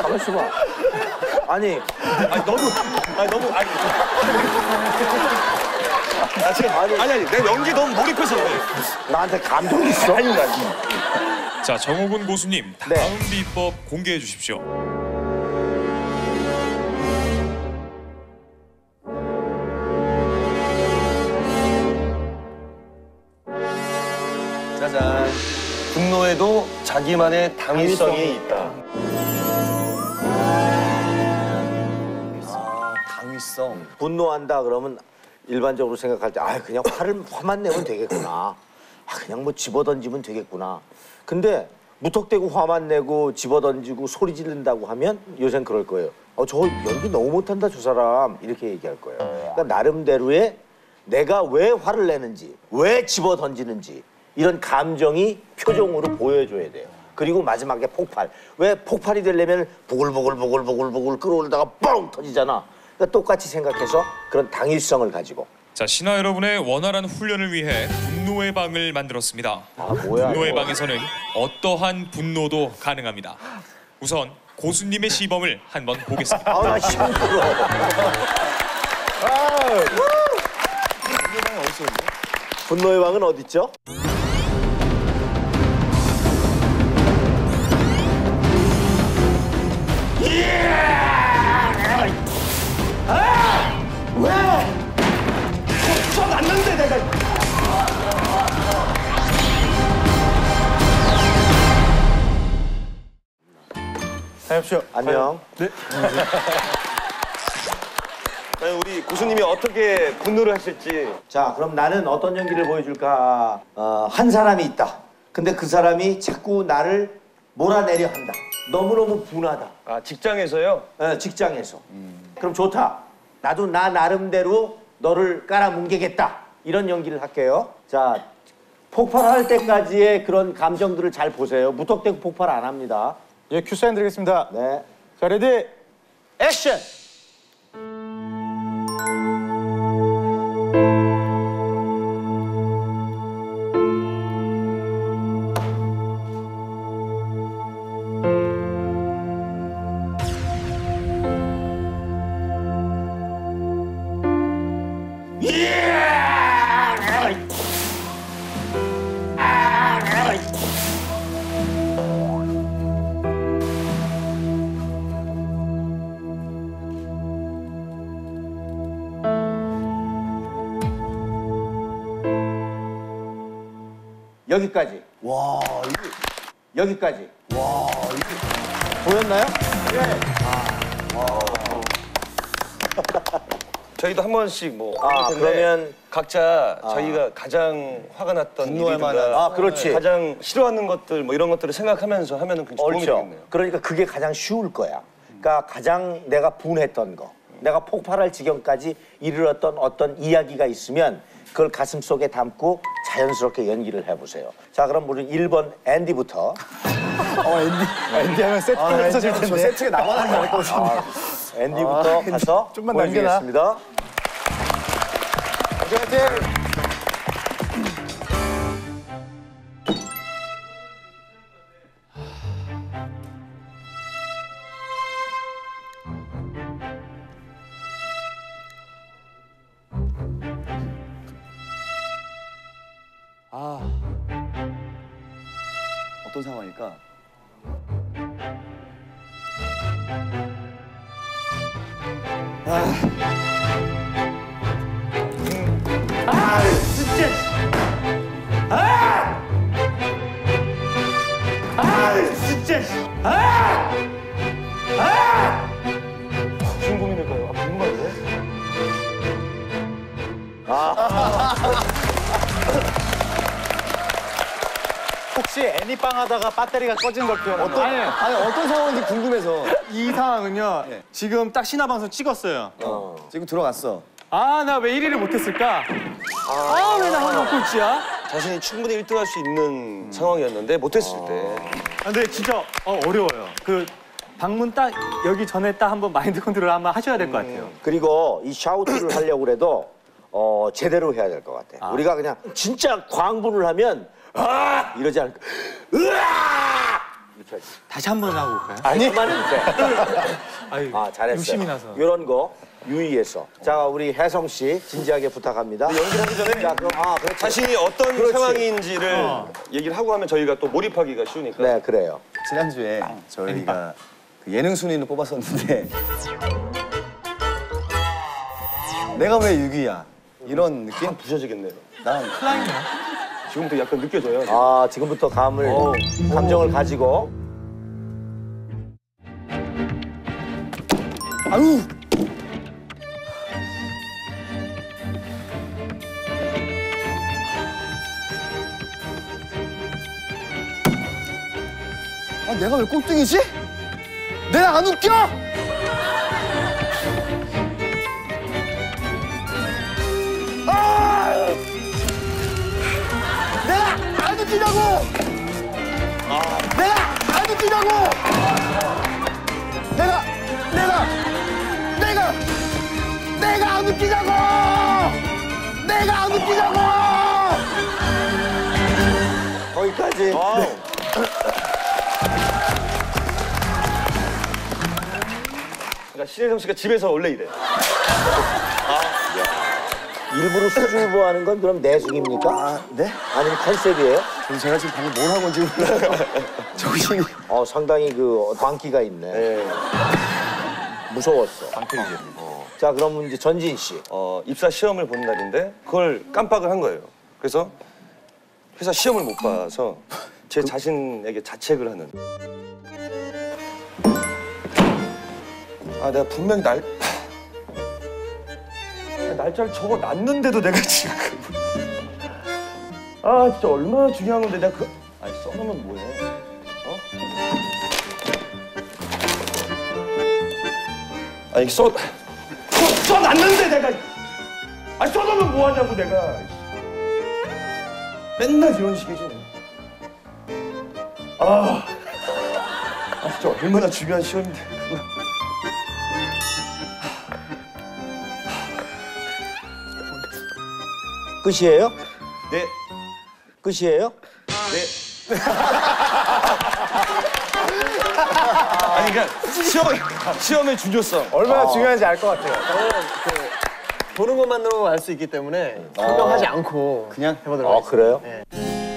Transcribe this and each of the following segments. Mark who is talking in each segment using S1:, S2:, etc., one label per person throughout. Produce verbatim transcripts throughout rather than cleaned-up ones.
S1: 가만 있어봐. 아니,
S2: 아니 너무, 아니 너무, 아니. 아, 지금, 아니, 아니, 아니, 내 연기 너무 몰입해서 그래.
S1: 나한테 감정 있어?
S2: 아니, 아니.
S3: 자, 정우군 고수님, 다음
S1: 네.
S3: 비법 공개해 주십시오.
S2: 짜잔. 분노에도 자기만의 당위성이 있다. 아, 당위성.
S1: 분노한다 그러면 일반적으로 생각할 때 아 그냥 화를 화만 내면 되겠구나. 아 그냥 뭐 집어던지면 되겠구나. 근데 무턱대고 화만 내고 집어던지고 소리 지른다고 하면 요새는 그럴 거예요. 어, 저 연기 너무 못한다 저 사람 이렇게 얘기할 거예요. 그러니까 나름대로의 내가 왜 화를 내는지 왜 집어던지는지 이런 감정이 표정으로 보여줘야 돼요. 그리고 마지막에 폭발. 왜 폭발이 되려면 보글보글보글보글보글 끌어올다가 뻥 터지잖아. 그러니까 똑같이 생각해서 그런 당위성을 가지고.
S3: 자, 신하 여러분의 원활한 훈련을 위해 분노의 방을 만들었습니다.
S1: 아 뭐야?
S3: 분노의
S1: 이거.
S3: 방에서는 어떠한 분노도 가능합니다. 우선 고수님의 시범을 한번 보겠습니다.
S1: 아 나 힘들어. 분노의 방은 어디 있죠?
S2: 썩 났는데 내가.
S1: 다녀오십시오. 안녕.
S2: 네. 과연 우리 고수님이 어떻게 분노를 하실지.
S1: 자, 그럼 나는 어떤 연기를 보여줄까? 어, 한 사람이 있다. 근데 그 사람이 자꾸 나를 몰아내려 한다. 너무너무 분하다.
S2: 아, 직장에서요?
S1: 어, 직장에서. 그럼 좋다. 나도 나 나름대로 너를 깔아뭉개겠다. 이런 연기를 할게요. 자, 폭발할 때까지의 그런 감정들을 잘 보세요. 무턱대고 폭발 안 합니다.
S4: 예, 큐 사인 드리겠습니다.
S1: 네.
S4: 자, 레디, 액션!
S1: 여기까지.
S2: 와, 이게.
S1: 여기까지.
S2: 와, 이게.
S1: 보였나요?
S2: 저희도 한 번씩 뭐.
S1: 아,
S2: 할 텐데
S1: 그러면-
S2: 각자 저희가 가장 화가 났던
S4: 분노할
S2: 일이든가
S4: 만한-
S1: 아, 그렇지.
S2: 가장 싫어하는 것들 뭐 이런 것들을 생각하면서 하면은 굉장히 도움이
S1: 옳죠.
S2: 되겠네요.
S1: 그러니까 그게 가장 쉬울 거야. 그러니까 가장 내가 분했던 거, 내가 폭발할 지경까지 이르렀던 어떤 이야기가 있으면 그걸 가슴 속에 담고 자연스럽게 연기를 해보세요. 자, 그럼 우리 일 번 앤디부터.
S4: 어, 앤디, 앤디 하면 세트가 없어질 텐데.
S1: 저 세트에 나만 할 것 같은데. 앤디부터 가서
S4: 좀만 남겨놔.
S1: 보여주겠습니다.
S4: 화이팅!
S5: 아, 어떤 상황일까?
S2: 무슨 고민일까요? 아, 궁금한데?
S4: 혹시 애니빵 하다가 배터리가 꺼진 걸 표현한 거 아니,
S5: 아니, 어떤 상황인지 궁금해서.
S4: 이 상황은요, 지금 딱 신화방송 찍었어요.
S1: 어.
S5: 지금 들어갔어.
S4: 아, 나 왜 일 위를 못했을까? 아, 왜 나 항상 꼴찌야?
S2: 자신이 충분히 일 등 할 수 있는 상황이었는데 못했을 때.
S4: 아, 근데 진짜 어, 어려워요. 그 방문 딱 여기 전에 딱 한번 마인드 컨트롤 한번 하셔야 될 것 같아요.
S1: 그리고 이 샤우트를 하려고 그래도 어, 제대로 해야 될 것 같아. 우리가 그냥 진짜 광분을 하면 아! 이러지 않고 으아! 이렇게
S4: 다시 한 번 하고 올까요?
S1: 아니 그만해도 돼.
S4: 아유,
S1: 아 잘했어요.
S4: 욕심이 나서.
S1: 이런 거 유의해서. 자 우리 혜성 씨 진지하게 부탁합니다.
S2: 연기하기 전에
S1: 자 그럼 아 그렇지.
S2: 자신이 어떤
S1: 그렇지.
S2: 상황인지를
S4: 어.
S2: 얘기를 하고 하면 저희가 또 몰입하기가 쉬우니까.
S1: 네 그래요.
S5: 지난주에 저희가 그 예능 순위를 뽑았었는데 내가 왜 육 위야? 이런 느낌?
S2: 아, 부셔지겠네요.
S5: 난
S2: 지금부터 약간 느껴져요.
S1: 아 지금부터 감을 감정을 가지고.
S5: 아유! 아, 내가 왜 꼴등이지? 내가 안 웃겨? 아! 내가 안 웃기냐고! 내가 안 웃기냐고! 내가, 내가, 내가, 내가 안 웃기냐고! 내가 안 웃기냐고!
S1: 거기까지.
S2: 그러니까 신혜성 씨가 집에서 원래 이래.
S1: 일부러 수줍어하는 건 그럼 내숭입니까?
S5: 아, 네?
S1: 아니면 컨셉이에요?
S5: 그럼 제가 지금 방금 뭘 하고 온지 몰라요. 정신이.
S1: 어 상당히 그 광기가 있네.
S2: 네.
S1: 무서웠어.
S5: 방패이죠.
S1: 자 그럼 이제 전진 씨.
S2: 어, 입사 시험을 보는 날인데 그걸 깜빡을 한 거예요. 그래서 회사 시험을 못 봐서 제 자신에게 자책을 하는. 아 내가 분명히 날 날짜를 적어 놨는데도 내가 지금 아 진짜 얼마나 중요한 건데 내가 그 아니 써놓으면 뭐해? 어? 아니 써 써, 써놨는데 내가 아니 써놓으면 뭐하냐고 내가 맨날 이런 식이지. 아, 아 진짜 얼마나 중요한 시험인데 그거.
S1: 끝이에요?
S2: 네,
S1: 끝이에요?
S2: 네. 아니 그러니까 시험 시험의 중요성.
S5: 얼마나 중요한지 알 것 같아요.
S6: 보는 것만으로 알 수 있기 때문에 설명하지 않고
S5: 그냥
S6: 해보도록
S1: 아
S6: 하겠습니다.
S1: 그래요?
S6: 네.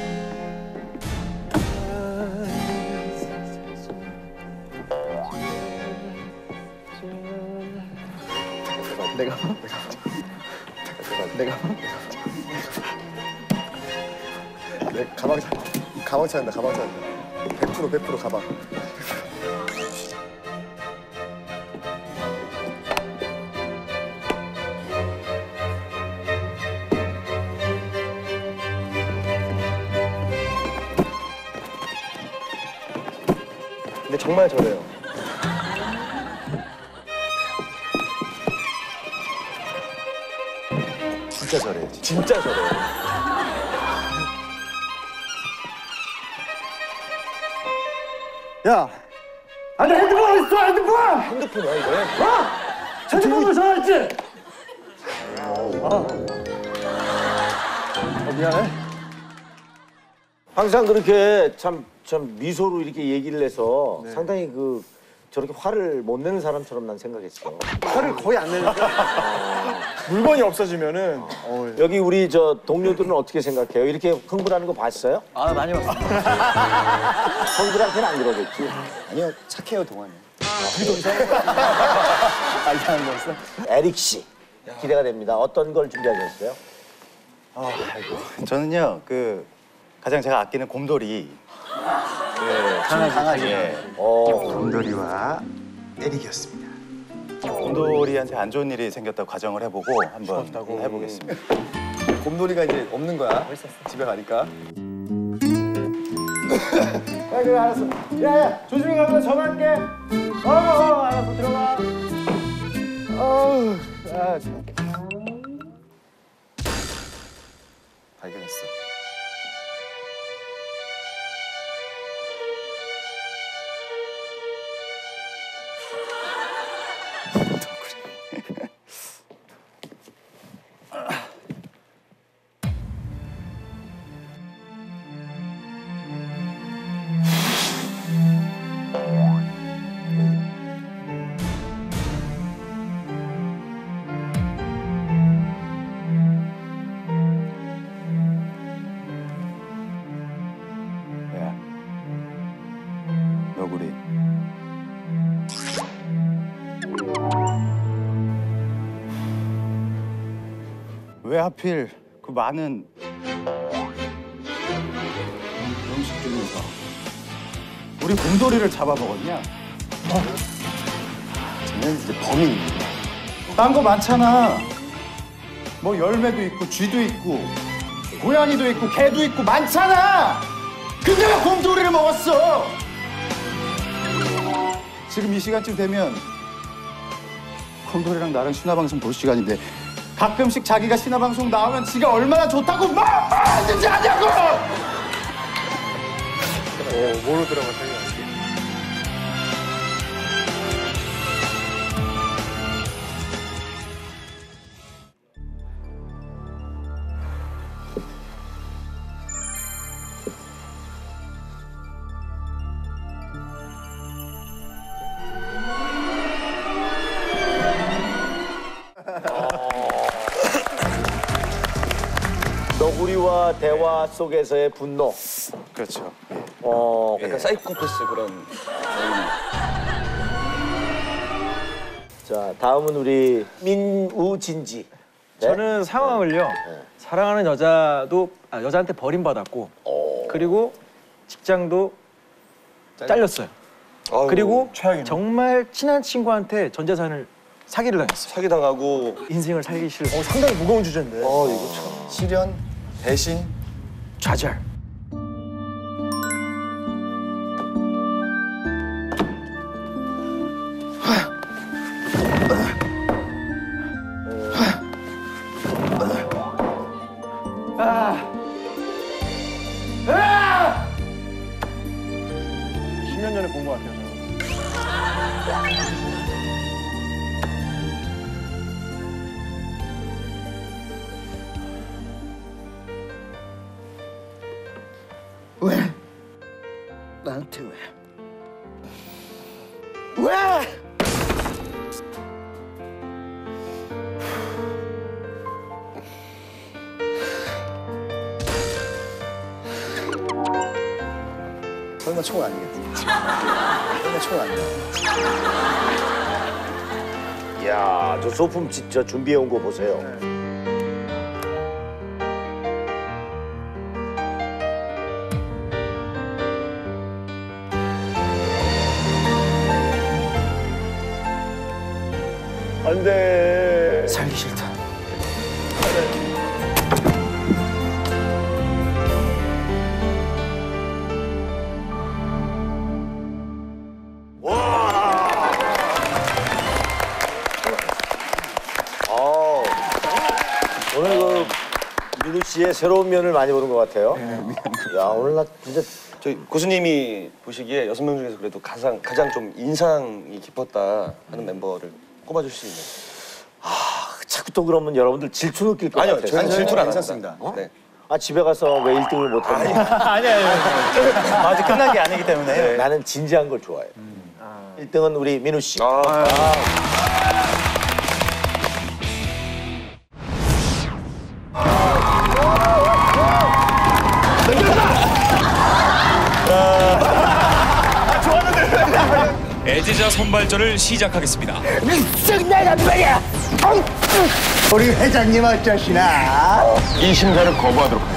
S6: 내가 내가
S5: 내 가방 찾 가방 찾는다. 가방 찾는다. 백 퍼센트 백 퍼센트 가방.
S2: 근데 정말 저래요.
S5: 진짜 잘해.
S2: 진짜 저래요.
S5: 야,
S6: 안돼 핸드폰 어디 있어 핸드폰!
S2: 핸드폰이야 이거.
S6: 핸드폰으로 전화했지?
S1: 항상 그렇게 참, 참 미소로 이렇게 얘기를 해서 상당히 그 저렇게 화를 못 내는 사람처럼 난 생각했어.
S6: 화를 거의 안 내니까 물건이 없어지면은
S1: 여기 우리 저 동료들은 어떻게 생각해요? 이렇게 흥분하는 거 봤어요?
S6: 아 많이 봤어.
S1: 형들한테는 안 그러겠지.
S5: 아니요, 착해요, 동안이. 아, 이상한 거였어?
S1: 에릭 씨 기대가 됩니다. 어떤 걸 준비하셨어요?
S7: 아, 아이고. 저는요, 그 가장 제가 아끼는 곰돌이. 그
S5: 강아지, 강아지.
S7: 예,
S1: 어,
S7: 곰돌이와 에릭이었습니다. 곰돌이한테 안 좋은 일이 생겼다고 가정을 해보고 한번 해보겠습니다.
S5: 곰돌이가 이제 없는 거야. 집에 가니까.
S6: 야 그래 알았어. 야야 조심히 가면 전화할게. 어어 알았어 들어가. 어우 아 참.
S7: 발견했어. 왜 하필 그 많은 음식 중에서 우리 곰돌이를 잡아먹었냐?
S5: 쟤는 이제 범인입니다.
S7: 딴 거 많잖아. 뭐 열매도 있고 쥐도 있고 고양이도 있고 개도 있고 많잖아. 근데 왜 곰돌이를 먹었어? 지금 이 시간쯤 되면 곰돌이랑 나랑 신화방송 볼 시간인데 가끔씩 자기가 신화방송 나오면 지가 얼마나 좋다고 막 말하는지 아냐고!
S5: 어, 뭐로 들어갔어요?
S1: 너구리와 대화 속에서의 분노.
S7: 그렇죠.
S1: 어,
S2: 약간 사이코패스 그런.
S1: 자, 다음은 우리 민우진지. 네?
S8: 저는 상황을요. 사랑하는 여자도 아, 여자한테 버림받았고 그리고 직장도 잘렸어요.
S2: 아유,
S8: 그리고
S2: 최악이네.
S8: 정말 친한 친구한테 전 재산을 사기를 당했어요.
S2: 사기당하고
S8: 인생을 살기 싫어.
S5: 상당히 무거운 주제인데.
S2: 어 이거 참.
S5: 실현, 배신.
S8: 좌절.
S5: 십 년 전에 본 것 같아요.
S1: 왜? 나한테 왜? 왜?
S5: 설마 총 아니겠지? 설마 총 아니야?
S1: 이야, 저 소품 진짜 준비해온 거 보세요. 안 돼.
S8: 살기 싫다.
S1: 어, 오늘 그 민우 씨의 새로운 면을 많이 보는 것 같아요. 야, 오늘 나 진짜
S2: 저희 고수님이 보시기에 여섯 명 중에서 그래도 가장 가장 좀 인상이 깊었다 하는 멤버를 꼽아줄 수 있는.
S1: 자꾸 또 그러면 여러분들 질투 느낄 것
S2: 아니요,
S1: 같아요.
S2: 저는 질투를 안
S5: 괜찮습니다.
S2: 합니다. 네.
S1: 아, 집에 가서 왜 일 등을 못하냐.
S7: 아니 아니 아직 끝난 게 아니기 때문에.
S1: 나는 진지한 걸 좋아해요. 일 등은 우리 민우 씨.
S2: 아,
S3: 애지자 선발전을 시작하겠습니다.
S5: 우리 회장님 어쩌시나?
S9: 이 심사를 거부하도록 하겠습니다.